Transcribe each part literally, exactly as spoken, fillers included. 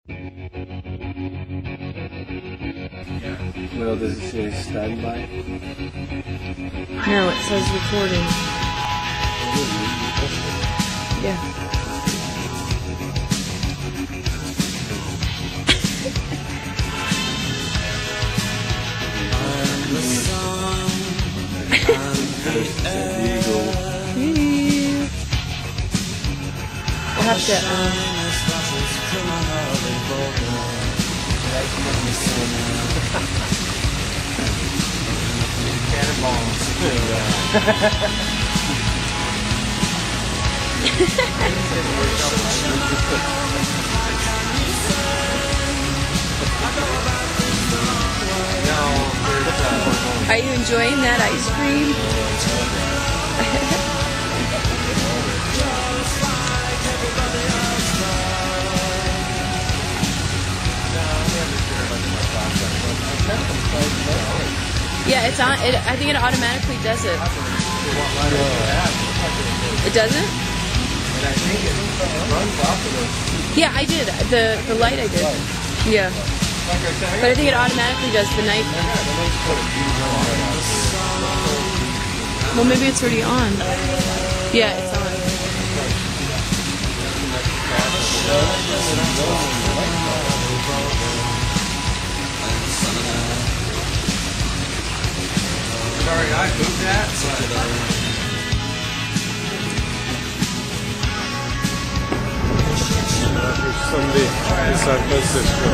Well, does it say standby? No, it says recording. Yeah. We'll have to, um... Are you enjoying that ice cream? Yeah, it's on. It, I think it automatically does it. It doesn't? Yeah, I did. The the light I did. Yeah. But I think it automatically does the night. Well, maybe it's already on. Yeah, it's on. Sorry, I moved that. Sunday in San Francisco.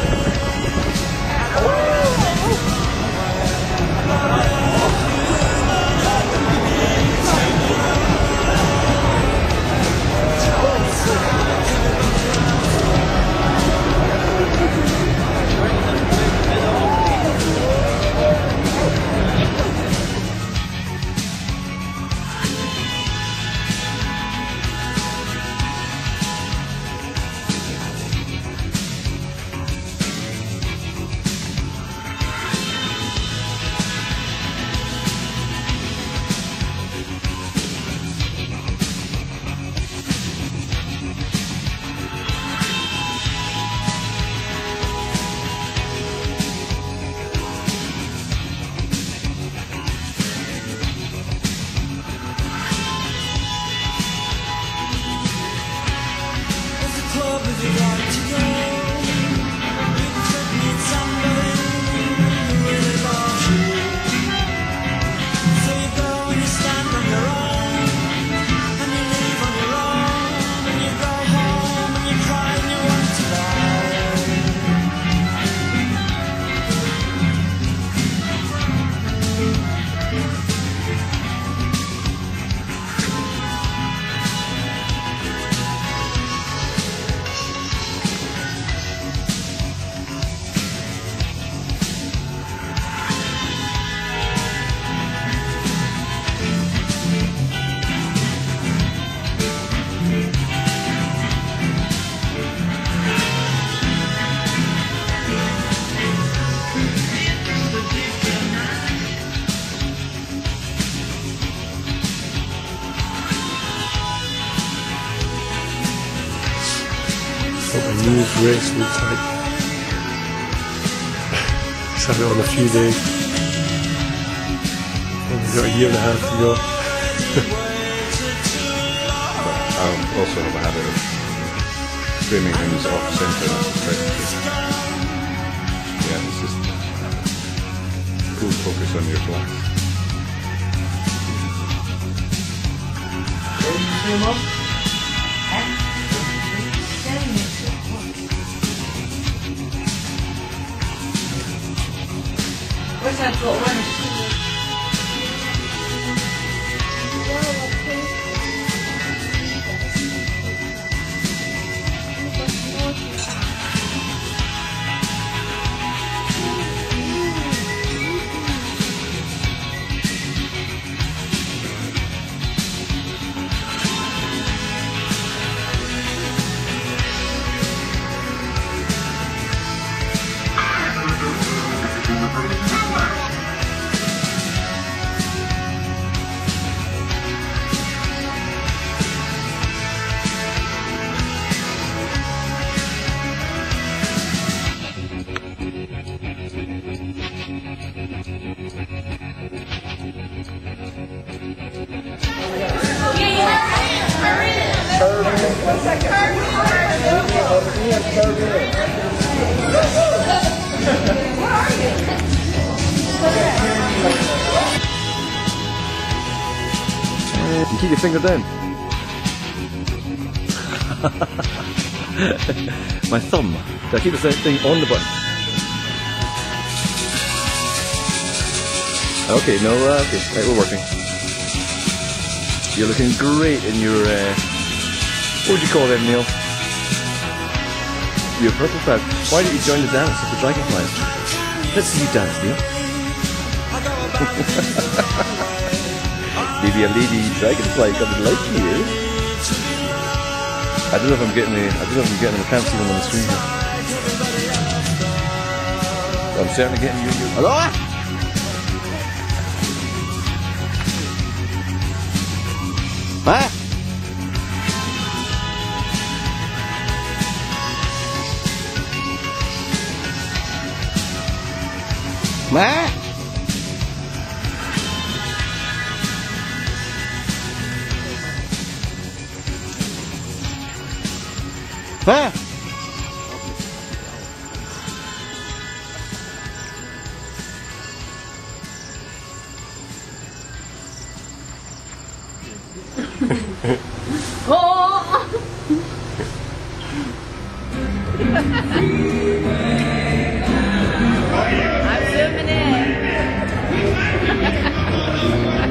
Hope I knew his race would type. He's had it on a few days. Only got a year and a half to go. I also have a habit of streaming things off center, and I suspect yeah, it's just full focus on your glass. Where's that little one? You keep your finger down. My thumb. So I keep the thing on the button. Okay, no, uh, okay, right, we're working. You're looking great in your, uh, what would you call them, Neil? Your purple crowd. Why don't you join the dance of the dragonflies? Let's see you dance, Neil. Maybe a lady dragonfly coming like here. I don't know if I'm getting the, I don't know if I'm getting them, I can't see them on the screen here. But I'm certainly getting you, you. Hello? Huh? Huh? Huh? Oh! I'm zooming in.